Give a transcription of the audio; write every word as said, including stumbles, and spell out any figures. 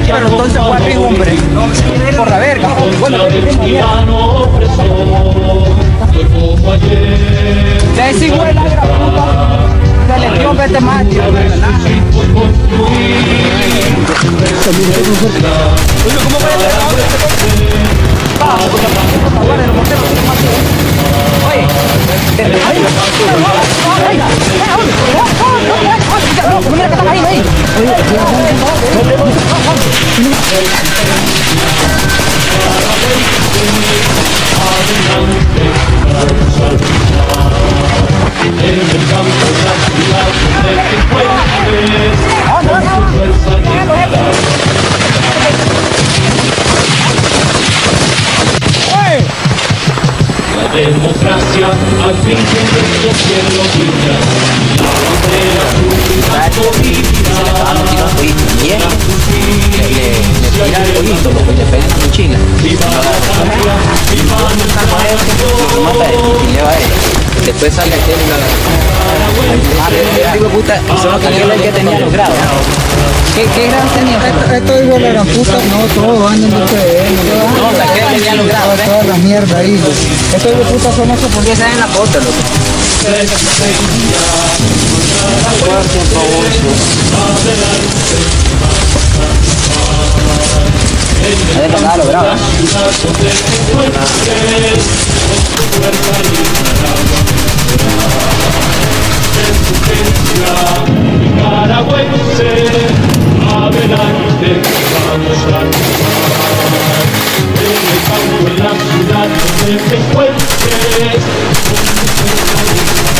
pero entonces fue arriba, hombre. Por la verga. Bueno, ya es igual la gran puta. Se le dio vete macho. ¿Cómo puede ser ahora? Vamos, porque la guardia de los morteros tiene más. Oye, ahí, mira que están ahí, ahí. En el campo de la ciudad donde te encuentres, con tu fuerza la democracia al fin de nuestros cielos brilla, la bandera azul y la Le tira el pollito porque le pega en China. viva la patria, viva nuestra patria. Después sale aquí en la... Digo, puta, solo que aquel es el que tenía los grados. ¿Qué, qué grados tenía? Esto, esto igual a la puta, no, todos andan de ustedes. No, la que tenía los grados, todas las mierdas ahí. Estos de puta son esos porque esa es en la foto, loco. Ahí le tocaba los grados. Nicaragüense, adelante, vamos a triunfar. En el campo, en la ciudad donde te encuentres,